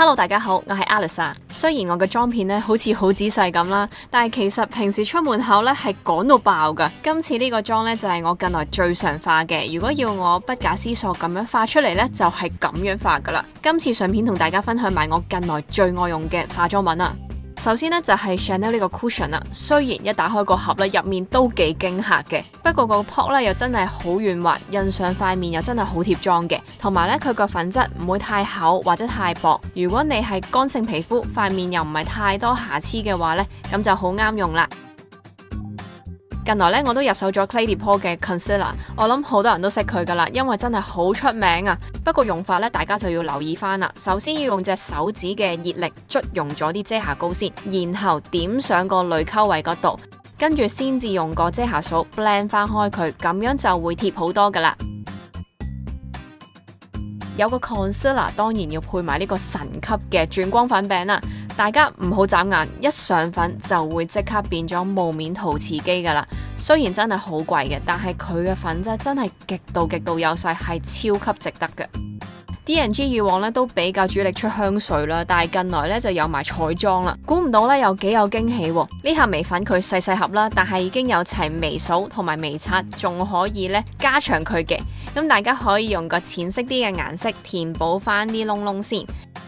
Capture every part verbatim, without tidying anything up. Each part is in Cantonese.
Hello， 大家好，我係 Alice 啊。雖然我嘅妝片咧好似好仔細咁啦，但係其實平時出門口咧係趕到爆噶。今次呢個妝咧就係我近來最常化嘅，如果要我不假思索咁樣化出嚟咧，就係咁樣化噶啦。今次順便同大家分享埋我近來最愛用嘅化妝品啊。首先呢，就係 Chanel 呢個 cushion 啦，雖然一打開個盒咧入面都幾驚嚇嘅，不過個泡咧又真係好軟滑，印上塊面又真係好貼妝嘅，同埋咧佢個粉質唔會太厚或者太薄。如果你係乾性皮膚，塊面又唔係太多瑕疵嘅話咧，咁就好啱用啦。近來咧我都入手咗 Clé de Peau 嘅 concealer， 我諗好多人都識佢噶啦，因為真係好出名啊。不過用法咧大家就要留意翻啦。首先要用隻手指嘅熱力捽溶咗啲遮瑕膏先，然後點上個淚溝位嗰度，跟住先至用個遮瑕掃 blend 翻開佢，咁樣就會貼好多噶啦。有個 concealer 當然要配埋呢個神級嘅轉光粉餅啦。大家唔好眨眼，一上粉就會即刻變咗霧面陶瓷肌噶啦。雖然真係好貴嘅，但係佢嘅粉質真係極度極度優勢，係超級值得嘅。D and G 以往咧都比較主力出香水啦，但係近來咧就有埋彩妝啦。估唔到咧有幾有驚喜喎！呢盒眉粉佢細細盒啦，但係已經有齊眉掃同埋眉刷，仲可以咧加長佢嘅。咁大家可以用個淺色啲嘅顏色填補翻啲窿窿先。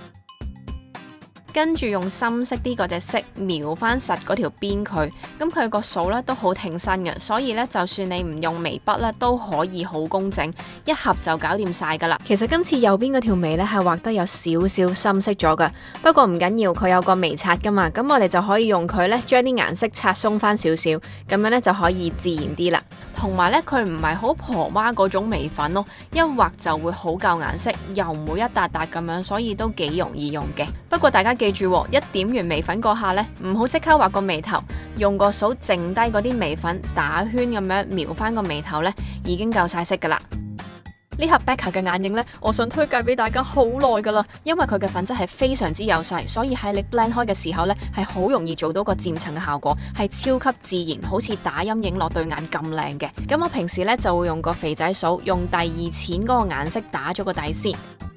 跟住用深色啲嗰隻色描翻實嗰條邊佢，咁佢個掃咧都好挺身嘅，所以咧就算你唔用眉筆咧都可以好工整，一盒就搞掂晒噶啦。其實今次右邊嗰條眉咧係畫得有少少深色咗噶，不過唔緊要，佢有個眉刷噶嘛，咁我哋就可以用佢咧將啲顏色刷鬆翻少少，咁樣咧就可以自然啲啦。同埋咧佢唔係好婆媽嗰種眉粉咯，一畫就會好夠顏色，又唔會一笪笪咁樣，所以都幾容易用嘅。不過大家記住，一點完眉粉嗰下呢，唔好即刻畫個眉頭，用個掃剩低嗰啲眉粉打圈咁樣描翻個眉頭呢，已經夠晒色噶啦。呢盒 Becca 嘅眼影呢，我想推介俾大家好耐噶啦，因為佢嘅粉質係非常之幼細，所以喺你 blend 開嘅時候呢，係好容易做到個漸層嘅效果，係超級自然，好似打陰影落對眼咁靚嘅。咁我平時呢，就會用個肥仔掃，用第二淺嗰個顏色打咗個底先。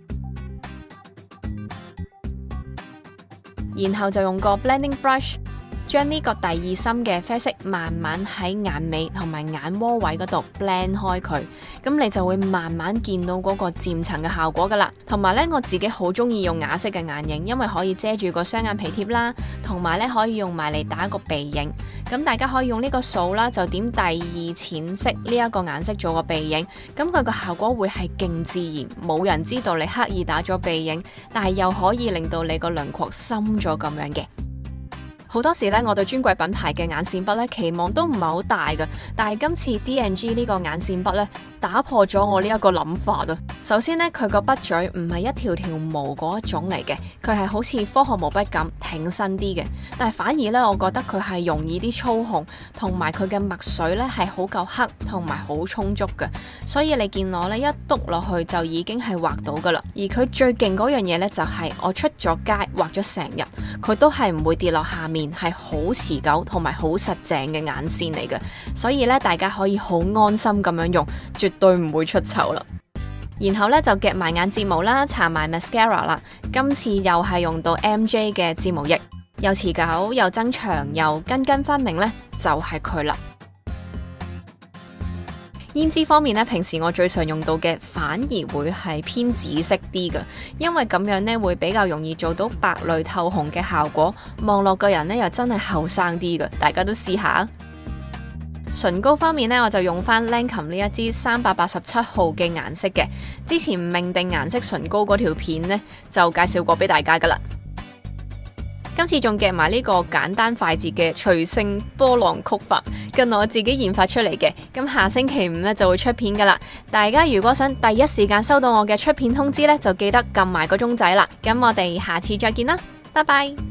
然後就用個 blending brush 將呢個第二深嘅啡色慢慢喺眼尾同埋眼窩位嗰度 blend 開佢，咁你就會慢慢見到嗰個漸層嘅效果噶啦。同埋呢，我自己好中意用啞色嘅眼影，因為可以遮住個雙眼皮貼啦，同埋呢可以用埋嚟打個鼻影。咁大家可以用呢個掃啦，就點第二淺色呢一個顏色做個鼻影，咁佢個效果會係勁自然，冇人知道你刻意打咗鼻影，但係又可以令到你個輪廓深咗咁樣嘅。好多時咧，我對專櫃品牌嘅眼線筆咧期望都唔係好大嘅，但係今次 D and G 呢個眼線筆咧打破咗我呢一個諗法啊！首先咧，佢個筆嘴唔係一條條毛嗰一種嚟嘅，佢係好似科學毛筆咁挺身啲嘅，但係反而咧，我覺得佢係容易啲操控，同埋佢嘅墨水咧係好夠黑同埋好充足嘅，所以你見我咧一篤落去就已經係畫到噶啦。而佢最勁嗰樣嘢咧就係我出咗街畫咗成日，佢都係唔會跌落下面。係好持久同埋好實淨嘅眼線嚟嘅，所以咧大家可以好安心咁樣用，絕對唔會出醜啦。然後咧就夾埋眼睫毛啦，搽埋 mascara 啦。今次又係用到 M J 嘅睫毛液，又持久又增長又根根分明咧，就係佢啦。胭脂方面咧，平時我最常用到嘅反而會係偏紫色啲嘅，因為咁樣咧會比較容易做到白裏透紅嘅效果，望落個人咧又真係後生啲嘅，大家都試下。唇膏方面咧，我就用翻 Lancome 呢一支三百八十七號嘅顏色嘅，之前命定顏色唇膏嗰條片咧就介紹過俾大家噶啦。今次仲夾埋呢個簡單快捷嘅隨性波浪曲法，跟我自己研發出嚟嘅，咁下星期五咧就會出片噶啦。大家如果想第一時間收到我嘅出片通知咧，就記得撳埋個鐘仔啦。咁我哋下次再見啦，拜拜。